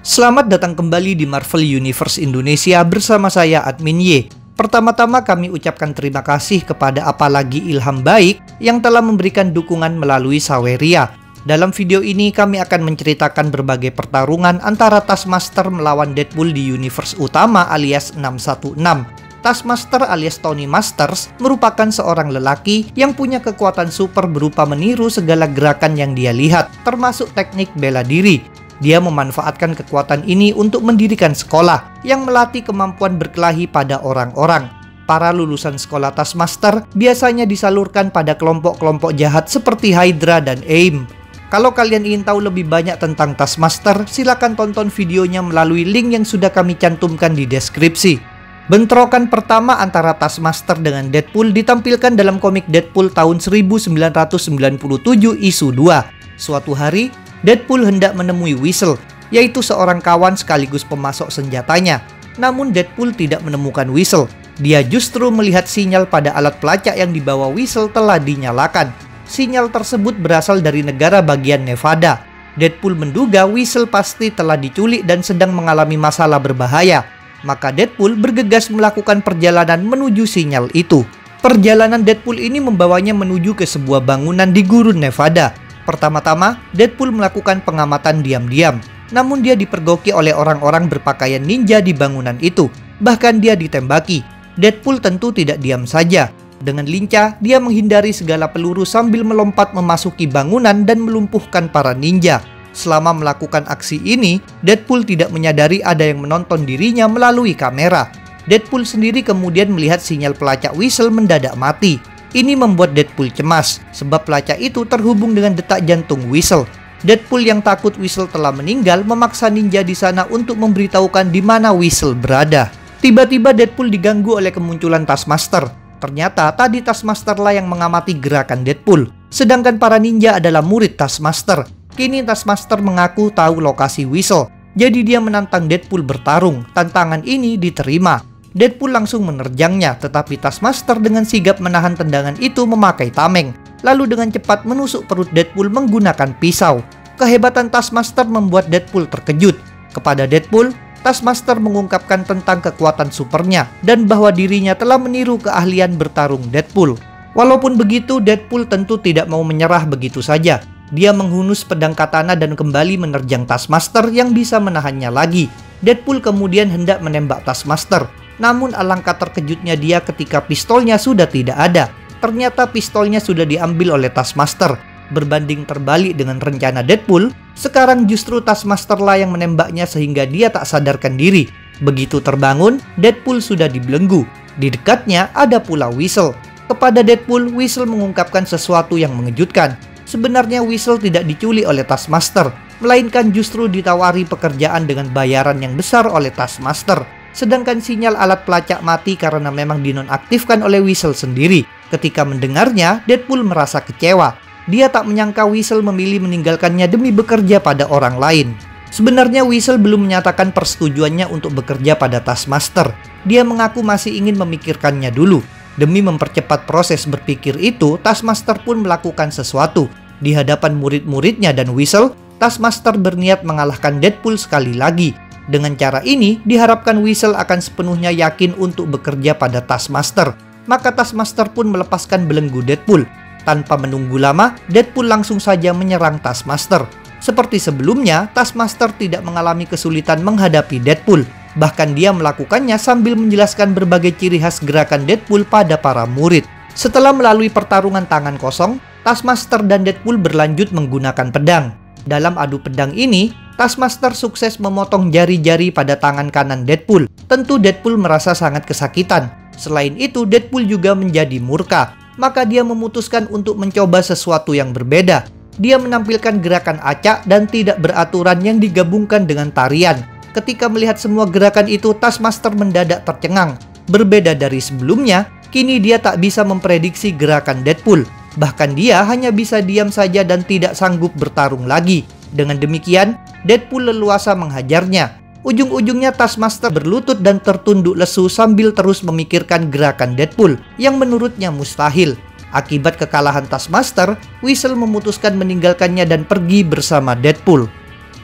Selamat datang kembali di Marvel Universe Indonesia bersama saya Admin Y. Pertama-tama kami ucapkan terima kasih kepada Apalagi Ilham Baik yang telah memberikan dukungan melalui Saweria. Dalam video ini kami akan menceritakan berbagai pertarungan antara Taskmaster melawan Deadpool di universe utama alias 616. Taskmaster alias Tony Masters merupakan seorang lelaki yang punya kekuatan super berupa meniru segala gerakan yang dia lihat, termasuk teknik bela diri. Dia memanfaatkan kekuatan ini untuk mendirikan sekolah yang melatih kemampuan berkelahi pada orang-orang. Para lulusan sekolah Taskmaster biasanya disalurkan pada kelompok-kelompok jahat seperti Hydra dan AIM. Kalau kalian ingin tahu lebih banyak tentang Taskmaster, silakan tonton videonya melalui link yang sudah kami cantumkan di deskripsi. Bentrokan pertama antara Taskmaster dengan Deadpool ditampilkan dalam komik Deadpool tahun 1997 isu 2. Suatu hari, Deadpool hendak menemui Weasel, yaitu seorang kawan sekaligus pemasok senjatanya. Namun Deadpool tidak menemukan Weasel. Dia justru melihat sinyal pada alat pelacak yang dibawa Weasel telah dinyalakan. Sinyal tersebut berasal dari negara bagian Nevada. Deadpool menduga Weasel pasti telah diculik dan sedang mengalami masalah berbahaya. Maka Deadpool bergegas melakukan perjalanan menuju sinyal itu. Perjalanan Deadpool ini membawanya menuju ke sebuah bangunan di gurun Nevada. Pertama-tama, Deadpool melakukan pengamatan diam-diam. Namun dia dipergoki oleh orang-orang berpakaian ninja di bangunan itu. Bahkan dia ditembaki. Deadpool tentu tidak diam saja. Dengan lincah, dia menghindari segala peluru sambil melompat memasuki bangunan dan melumpuhkan para ninja. Selama melakukan aksi ini, Deadpool tidak menyadari ada yang menonton dirinya melalui kamera. Deadpool sendiri kemudian melihat sinyal pelacak Weasel mendadak mati. Ini membuat Deadpool cemas, sebab pelacak itu terhubung dengan detak jantung Weasel. Deadpool yang takut Weasel telah meninggal memaksa ninja di sana untuk memberitahukan di mana Weasel berada. Tiba-tiba Deadpool diganggu oleh kemunculan Taskmaster. Ternyata tadi Taskmaster lah yang mengamati gerakan Deadpool, sedangkan para ninja adalah murid Taskmaster. Kini Taskmaster mengaku tahu lokasi Weasel, jadi dia menantang Deadpool bertarung. Tantangan ini diterima. Deadpool langsung menerjangnya, tetapi Taskmaster dengan sigap menahan tendangan itu memakai tameng, lalu dengan cepat menusuk perut Deadpool menggunakan pisau. Kehebatan Taskmaster membuat Deadpool terkejut. Kepada Deadpool, Taskmaster mengungkapkan tentang kekuatan supernya dan bahwa dirinya telah meniru keahlian bertarung Deadpool. Walaupun begitu, Deadpool tentu tidak mau menyerah begitu saja. Dia menghunus pedang katana dan kembali menerjang Taskmaster yang bisa menahannya lagi. Deadpool kemudian hendak menembak Taskmaster. Namun alangkah terkejutnya dia ketika pistolnya sudah tidak ada. Ternyata pistolnya sudah diambil oleh Taskmaster. Berbanding terbalik dengan rencana Deadpool, sekarang justru Taskmaster lah yang menembaknya sehingga dia tak sadarkan diri. Begitu terbangun, Deadpool sudah dibelenggu. Di dekatnya ada pula Weasel. Kepada Deadpool, Weasel mengungkapkan sesuatu yang mengejutkan. Sebenarnya Weasel tidak diculik oleh Taskmaster, melainkan justru ditawari pekerjaan dengan bayaran yang besar oleh Taskmaster. Sedangkan sinyal alat pelacak mati karena memang dinonaktifkan oleh Weasel sendiri. Ketika mendengarnya, Deadpool merasa kecewa. Dia tak menyangka Weasel memilih meninggalkannya demi bekerja pada orang lain. Sebenarnya Weasel belum menyatakan persetujuannya untuk bekerja pada Taskmaster. Dia mengaku masih ingin memikirkannya dulu. Demi mempercepat proses berpikir itu, Taskmaster pun melakukan sesuatu. Di hadapan murid-muridnya dan Weasel, Taskmaster berniat mengalahkan Deadpool sekali lagi. Dengan cara ini, diharapkan Weasel akan sepenuhnya yakin untuk bekerja pada Taskmaster. Maka Taskmaster pun melepaskan belenggu Deadpool. Tanpa menunggu lama, Deadpool langsung saja menyerang Taskmaster. Seperti sebelumnya, Taskmaster tidak mengalami kesulitan menghadapi Deadpool. Bahkan dia melakukannya sambil menjelaskan berbagai ciri khas gerakan Deadpool pada para murid. Setelah melalui pertarungan tangan kosong, Taskmaster dan Deadpool berlanjut menggunakan pedang. Dalam adu pedang ini, Taskmaster sukses memotong jari-jari pada tangan kanan Deadpool. Tentu Deadpool merasa sangat kesakitan. Selain itu, Deadpool juga menjadi murka. Maka dia memutuskan untuk mencoba sesuatu yang berbeda. Dia menampilkan gerakan acak dan tidak beraturan yang digabungkan dengan tarian. Ketika melihat semua gerakan itu, Taskmaster mendadak tercengang. Berbeda dari sebelumnya, kini dia tak bisa memprediksi gerakan Deadpool. Bahkan dia hanya bisa diam saja dan tidak sanggup bertarung lagi. Dengan demikian, Deadpool leluasa menghajarnya. Ujung-ujungnya Taskmaster berlutut dan tertunduk lesu sambil terus memikirkan gerakan Deadpool yang menurutnya mustahil. Akibat kekalahan Taskmaster, Weasel memutuskan meninggalkannya dan pergi bersama Deadpool.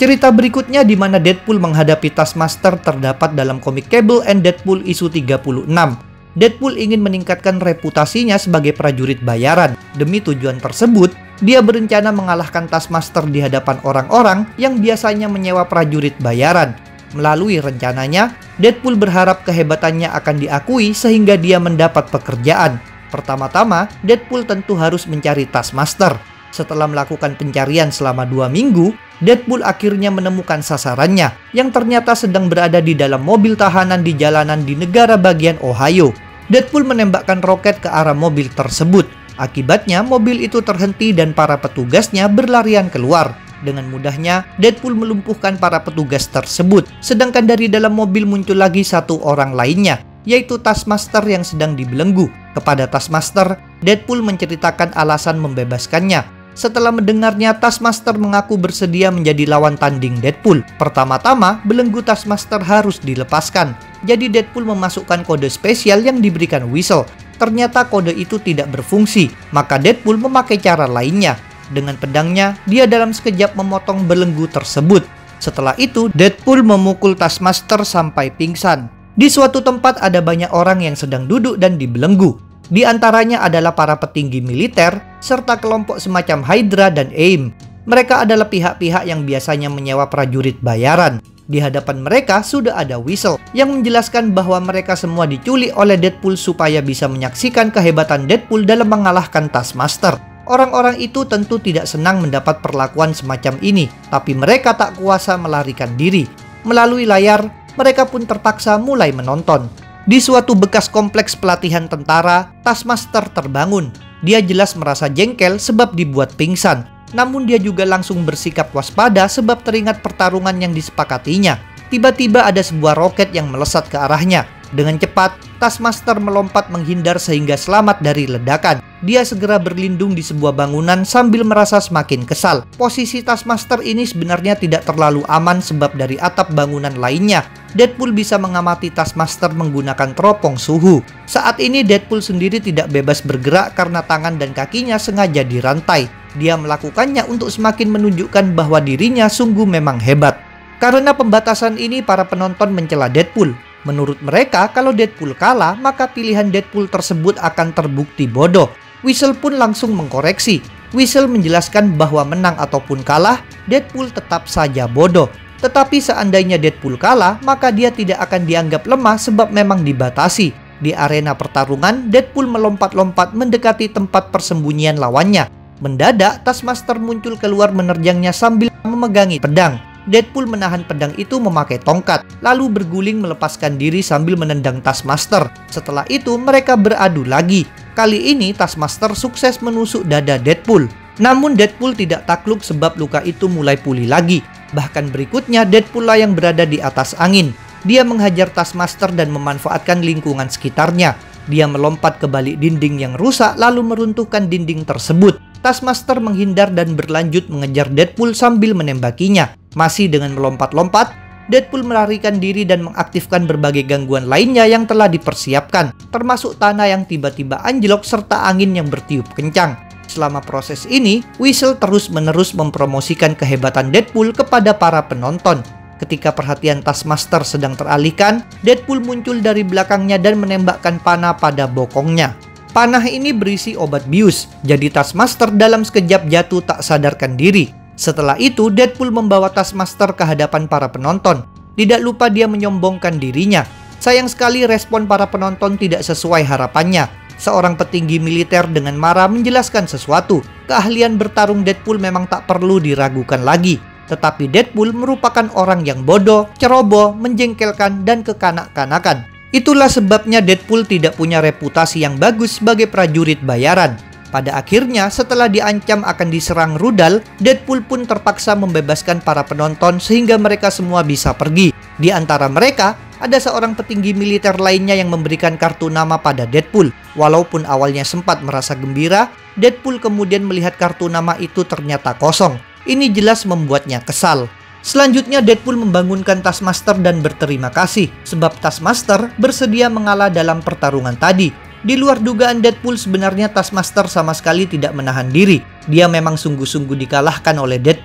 Cerita berikutnya di mana Deadpool menghadapi Taskmaster terdapat dalam komik Cable and Deadpool isu 36. Deadpool ingin meningkatkan reputasinya sebagai prajurit bayaran. Demi tujuan tersebut, dia berencana mengalahkan Taskmaster di hadapan orang-orang yang biasanya menyewa prajurit bayaran. Melalui rencananya, Deadpool berharap kehebatannya akan diakui sehingga dia mendapat pekerjaan. Pertama-tama, Deadpool tentu harus mencari Taskmaster. Setelah melakukan pencarian selama 2 minggu, Deadpool akhirnya menemukan sasarannya yang ternyata sedang berada di dalam mobil tahanan di jalanan di negara bagian Ohio. Deadpool menembakkan roket ke arah mobil tersebut. Akibatnya mobil itu terhenti dan para petugasnya berlarian keluar. Dengan mudahnya, Deadpool melumpuhkan para petugas tersebut. Sedangkan dari dalam mobil muncul lagi satu orang lainnya, yaitu Taskmaster yang sedang dibelenggu. Kepada Taskmaster, Deadpool menceritakan alasan membebaskannya. Setelah mendengarnya, Taskmaster mengaku bersedia menjadi lawan tanding Deadpool. Pertama-tama, belenggu Taskmaster harus dilepaskan. Jadi Deadpool memasukkan kode spesial yang diberikan Weasel. Ternyata kode itu tidak berfungsi, maka Deadpool memakai cara lainnya. Dengan pedangnya, dia dalam sekejap memotong belenggu tersebut. Setelah itu, Deadpool memukul Taskmaster sampai pingsan. Di suatu tempat ada banyak orang yang sedang duduk dan dibelenggu. Di antaranya adalah para petinggi militer, serta kelompok semacam Hydra dan AIM. Mereka adalah pihak-pihak yang biasanya menyewa prajurit bayaran. Di hadapan mereka sudah ada Weasel yang menjelaskan bahwa mereka semua diculik oleh Deadpool supaya bisa menyaksikan kehebatan Deadpool dalam mengalahkan Taskmaster. Orang-orang itu tentu tidak senang mendapat perlakuan semacam ini, tapi mereka tak kuasa melarikan diri. Melalui layar, mereka pun terpaksa mulai menonton. Di suatu bekas kompleks pelatihan tentara, Taskmaster terbangun. Dia jelas merasa jengkel sebab dibuat pingsan. Namun dia juga langsung bersikap waspada sebab teringat pertarungan yang disepakatinya. Tiba-tiba ada sebuah roket yang melesat ke arahnya. Dengan cepat, Taskmaster melompat menghindar sehingga selamat dari ledakan. Dia segera berlindung di sebuah bangunan sambil merasa semakin kesal. Posisi Taskmaster ini sebenarnya tidak terlalu aman sebab dari atap bangunan lainnya, Deadpool bisa mengamati Taskmaster menggunakan teropong suhu. Saat ini Deadpool sendiri tidak bebas bergerak karena tangan dan kakinya sengaja dirantai. Dia melakukannya untuk semakin menunjukkan bahwa dirinya sungguh memang hebat. Karena pembatasan ini, para penonton mencela Deadpool. Menurut mereka, kalau Deadpool kalah, maka pilihan Deadpool tersebut akan terbukti bodoh. Weasel pun langsung mengkoreksi. Weasel menjelaskan bahwa menang ataupun kalah, Deadpool tetap saja bodoh. Tetapi seandainya Deadpool kalah, maka dia tidak akan dianggap lemah sebab memang dibatasi. Di arena pertarungan, Deadpool melompat-lompat mendekati tempat persembunyian lawannya. Mendadak, Taskmaster muncul keluar menerjangnya sambil memegangi pedang. Deadpool menahan pedang itu memakai tongkat, lalu berguling melepaskan diri sambil menendang Taskmaster. Setelah itu mereka beradu lagi. Kali ini Taskmaster sukses menusuk dada Deadpool. Namun Deadpool tidak takluk sebab luka itu mulai pulih lagi. Bahkan berikutnya Deadpool lah yang berada di atas angin. Dia menghajar Taskmaster dan memanfaatkan lingkungan sekitarnya. Dia melompat ke balik dinding yang rusak lalu meruntuhkan dinding tersebut. Taskmaster menghindar dan berlanjut mengejar Deadpool sambil menembakinya. Masih dengan melompat-lompat, Deadpool melarikan diri dan mengaktifkan berbagai gangguan lainnya yang telah dipersiapkan, termasuk tanah yang tiba-tiba anjlok serta angin yang bertiup kencang. Selama proses ini, Weasel terus-menerus mempromosikan kehebatan Deadpool kepada para penonton. Ketika perhatian Taskmaster sedang teralihkan, Deadpool muncul dari belakangnya dan menembakkan panah pada bokongnya. Panah ini berisi obat bius, jadi Taskmaster dalam sekejap jatuh tak sadarkan diri. Setelah itu, Deadpool membawa Taskmaster ke hadapan para penonton. Tidak lupa dia menyombongkan dirinya. Sayang sekali respon para penonton tidak sesuai harapannya. Seorang petinggi militer dengan marah menjelaskan sesuatu. Keahlian bertarung Deadpool memang tak perlu diragukan lagi. Tetapi Deadpool merupakan orang yang bodoh, ceroboh, menjengkelkan, dan kekanak-kanakan. Itulah sebabnya Deadpool tidak punya reputasi yang bagus sebagai prajurit bayaran. Pada akhirnya, setelah diancam akan diserang rudal, Deadpool pun terpaksa membebaskan para penonton sehingga mereka semua bisa pergi. Di antara mereka, ada seorang petinggi militer lainnya yang memberikan kartu nama pada Deadpool. Walaupun awalnya sempat merasa gembira, Deadpool kemudian melihat kartu nama itu ternyata kosong. Ini jelas membuatnya kesal. Selanjutnya Deadpool membangunkan Taskmaster dan berterima kasih sebab Taskmaster bersedia mengalah dalam pertarungan tadi. Di luar dugaan Deadpool, sebenarnya Taskmaster sama sekali tidak menahan diri. Dia memang sungguh-sungguh dikalahkan oleh Deadpool.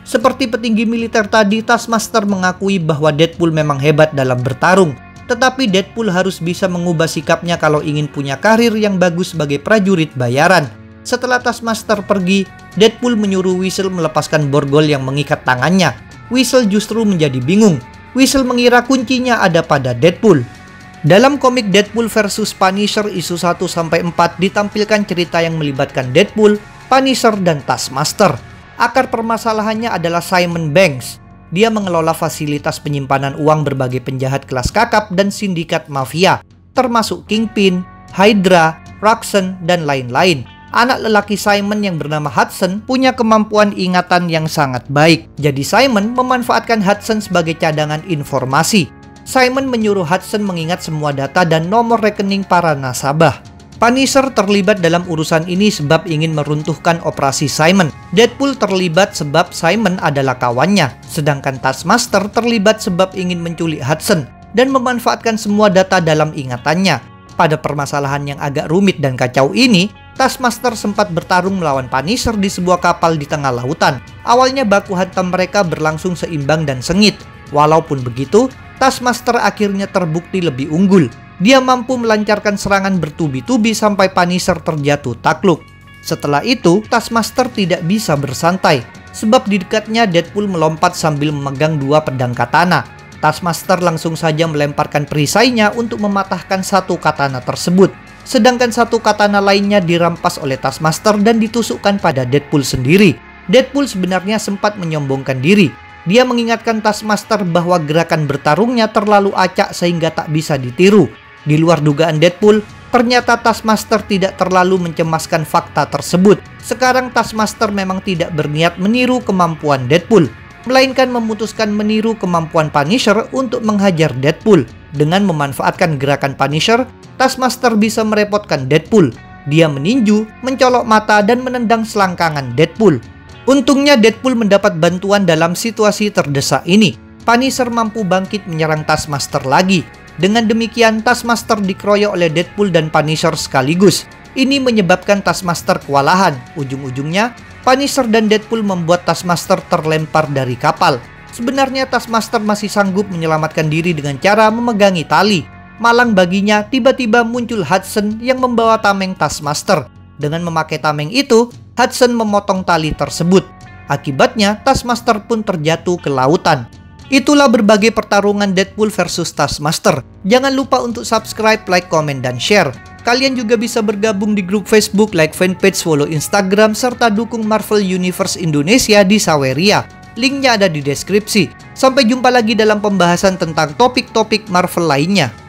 Seperti petinggi militer tadi, Taskmaster mengakui bahwa Deadpool memang hebat dalam bertarung. Tetapi Deadpool harus bisa mengubah sikapnya kalau ingin punya karir yang bagus sebagai prajurit bayaran. Setelah Taskmaster pergi, Deadpool menyuruh Weasel melepaskan borgol yang mengikat tangannya. Weasel justru menjadi bingung. Weasel mengira kuncinya ada pada Deadpool. Dalam komik Deadpool vs Punisher isu 1-4 ditampilkan cerita yang melibatkan Deadpool, Punisher, dan Taskmaster. Akar permasalahannya adalah Simon Banks. Dia mengelola fasilitas penyimpanan uang berbagai penjahat kelas kakap dan sindikat mafia, termasuk Kingpin, Hydra, Roxxon, dan lain-lain. Anak lelaki Simon yang bernama Hudson punya kemampuan ingatan yang sangat baik. Jadi Simon memanfaatkan Hudson sebagai cadangan informasi. Simon menyuruh Hudson mengingat semua data dan nomor rekening para nasabah. Punisher terlibat dalam urusan ini sebab ingin meruntuhkan operasi Simon. Deadpool terlibat sebab Simon adalah kawannya. Sedangkan Taskmaster terlibat sebab ingin menculik Hudson dan memanfaatkan semua data dalam ingatannya. Pada permasalahan yang agak rumit dan kacau ini, Taskmaster sempat bertarung melawan Punisher di sebuah kapal di tengah lautan. Awalnya baku hantam mereka berlangsung seimbang dan sengit. Walaupun begitu, Taskmaster akhirnya terbukti lebih unggul. Dia mampu melancarkan serangan bertubi-tubi sampai Punisher terjatuh takluk. Setelah itu, Taskmaster tidak bisa bersantai, sebab di dekatnya Deadpool melompat sambil memegang dua pedang katana. Taskmaster langsung saja melemparkan perisainya untuk mematahkan satu katana tersebut. Sedangkan satu katana lainnya dirampas oleh Taskmaster dan ditusukkan pada Deadpool sendiri. Deadpool sebenarnya sempat menyombongkan diri. Dia mengingatkan Taskmaster bahwa gerakan bertarungnya terlalu acak sehingga tak bisa ditiru. Di luar dugaan Deadpool, ternyata Taskmaster tidak terlalu mencemaskan fakta tersebut. Sekarang Taskmaster memang tidak berniat meniru kemampuan Deadpool, melainkan memutuskan meniru kemampuan Punisher untuk menghajar Deadpool. Dengan memanfaatkan gerakan Punisher, Taskmaster bisa merepotkan Deadpool. Dia meninju, mencolok mata, dan menendang selangkangan Deadpool. Untungnya Deadpool mendapat bantuan dalam situasi terdesak ini. Punisher mampu bangkit menyerang Taskmaster lagi. Dengan demikian, Taskmaster dikeroyok oleh Deadpool dan Punisher sekaligus. Ini menyebabkan Taskmaster kewalahan. Ujung-ujungnya, Punisher dan Deadpool membuat Taskmaster terlempar dari kapal. Sebenarnya Taskmaster masih sanggup menyelamatkan diri dengan cara memegangi tali. Malang baginya, tiba-tiba muncul Hudson yang membawa tameng Taskmaster. Dengan memakai tameng itu, Hudson memotong tali tersebut. Akibatnya, Taskmaster pun terjatuh ke lautan. Itulah berbagai pertarungan Deadpool versus Taskmaster. Jangan lupa untuk subscribe, like, komen, dan share. Kalian juga bisa bergabung di grup Facebook, like fanpage, follow Instagram, serta dukung Marvel Universe Indonesia di Saweria. Linknya ada di deskripsi. Sampai jumpa lagi dalam pembahasan tentang topik-topik Marvel lainnya.